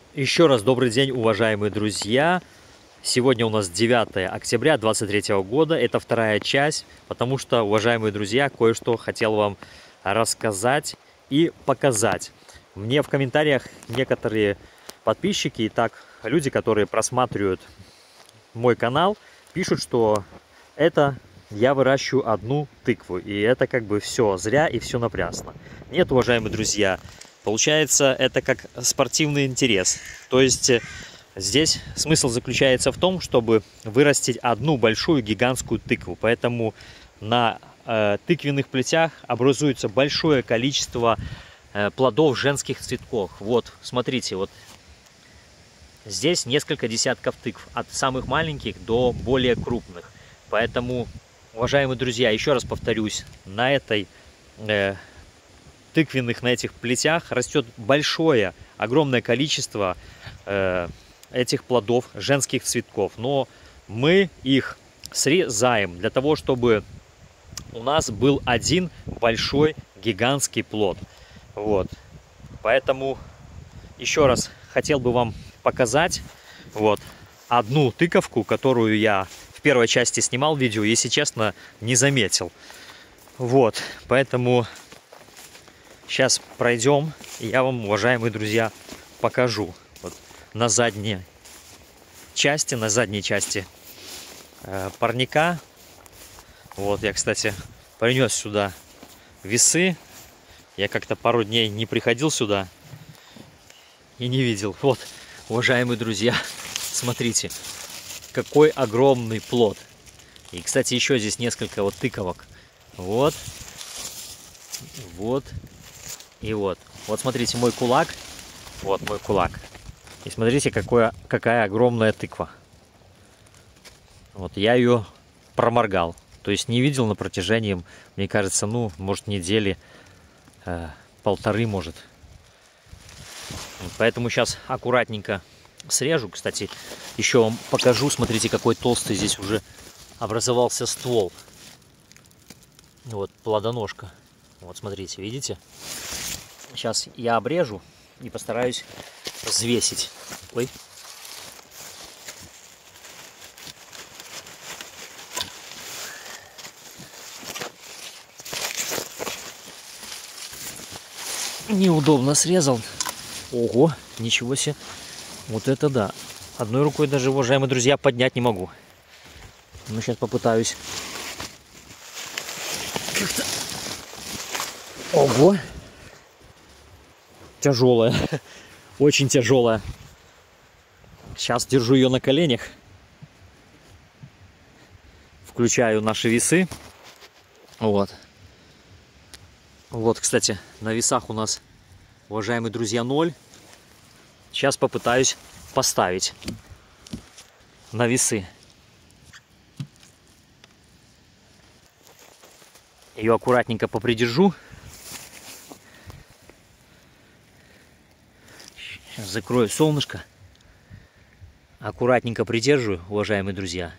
Еще раз добрый день, уважаемые друзья. Сегодня у нас 9 октября 2023 года. Это вторая часть, потому что, уважаемые друзья, кое-что хотел вам рассказать и показать. Мне в комментариях некоторые подписчики и так люди, которые просматривают мой канал, пишут, что это я выращиваю одну тыкву. И это как бы все зря и все напрасно. Нет, уважаемые друзья. Получается, это как спортивный интерес. То есть здесь смысл заключается в том, чтобы вырастить одну большую гигантскую тыкву. Поэтому на тыквенных плетях образуется большое количество плодов женских цветков. Вот, смотрите, вот здесь несколько десятков тыкв, от самых маленьких до более крупных. Поэтому, уважаемые друзья, еще раз повторюсь, на этой тыквенных, на этих плетях растет большое, огромное количество этих плодов, женских цветков. Но мы их срезаем для того, чтобы у нас был один большой гигантский плод. Вот. Поэтому еще раз хотел бы вам показать вот одну тыковку, которую я в первой части снимал видео, если честно, не заметил. Вот, поэтому сейчас пройдем, и я вам, уважаемые друзья, покажу. Вот на задней части парника. Вот я, кстати, принес сюда весы. Я как-то пару дней не приходил сюда и не видел. Вот, уважаемые друзья, смотрите, какой огромный плод. И, кстати, еще здесь несколько вот тыковок. Вот, вот. И вот, вот смотрите, мой кулак, вот мой кулак. И смотрите, какая огромная тыква. Вот я ее проморгал. То есть не видел на протяжении, мне кажется, ну, может, недели, полторы, может. Поэтому сейчас аккуратненько срежу. Кстати, еще вам покажу, смотрите, какой толстый здесь уже образовался ствол. Вот плодоножка. Вот смотрите, видите? Сейчас я обрежу и постараюсь взвесить. Ой. Неудобно срезал. Ого, ничего себе. Вот это да. Одной рукой даже, уважаемые друзья, поднять не могу. Ну, сейчас попытаюсь. Ого. Тяжелая, очень тяжелая. Сейчас держу ее на коленях. Включаю наши весы. Вот. Вот, кстати, на весах у нас, уважаемые друзья, 0. Сейчас попытаюсь поставить на весы. Ее аккуратненько попридержу. Закрою солнышко. Аккуратненько придерживаю, уважаемые друзья.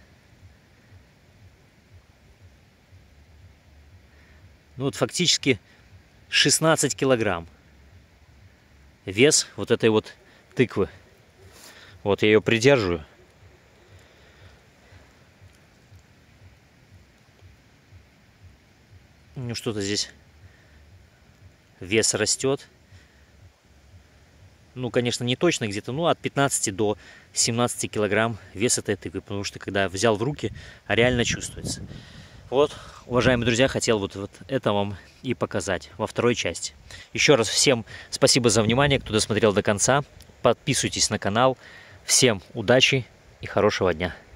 Ну вот фактически 16 килограмм. Вес вот этой вот тыквы. Вот я ее придерживаю. Ну что-то здесь вес растет. Ну, конечно, не точно где-то, ну, от 15 до 17 килограмм вес этой тыквы, потому что, когда взял в руки, реально чувствуется. Вот, уважаемые друзья, хотел вот это вам и показать во второй части. Еще раз всем спасибо за внимание, кто досмотрел до конца. Подписывайтесь на канал. Всем удачи и хорошего дня.